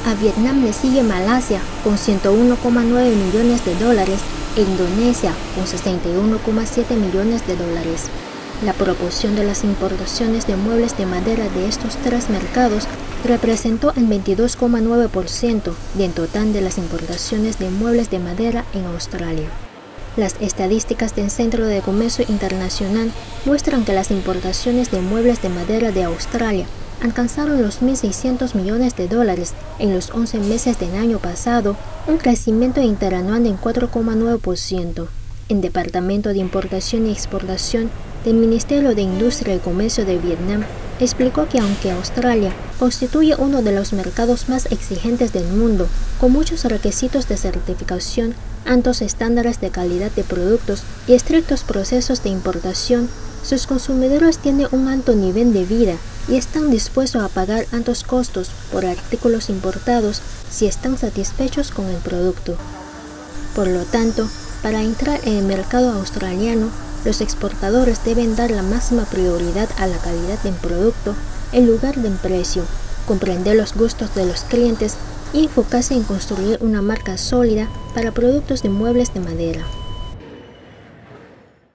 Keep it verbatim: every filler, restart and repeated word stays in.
A Vietnam le sigue Malasia con ciento uno coma nueve millones de dólares e Indonesia con sesenta y uno coma siete millones de dólares. La proporción de las importaciones de muebles de madera de estos tres mercados representó el veintidós coma nueve por ciento del total de las importaciones de muebles de madera en Australia. Las estadísticas del Centro de Comercio Internacional muestran que las importaciones de muebles de madera de Australia alcanzaron los mil seiscientos millones de dólares en los once meses del año pasado, un crecimiento interanual del cuatro coma nueve por ciento. El Departamento de Importación y Exportación del Ministerio de Industria y Comercio de Vietnam explicó que aunque Australia constituye uno de los mercados más exigentes del mundo, con muchos requisitos de certificación, altos estándares de calidad de productos y estrictos procesos de importación, sus consumidores tienen un alto nivel de vida y están dispuestos a pagar altos costos por artículos importados si están satisfechos con el producto. Por lo tanto, para entrar en el mercado australiano, los exportadores deben dar la máxima prioridad a la calidad del producto en lugar del precio, comprender los gustos de los clientes y enfocarse en construir una marca sólida para productos de muebles de madera.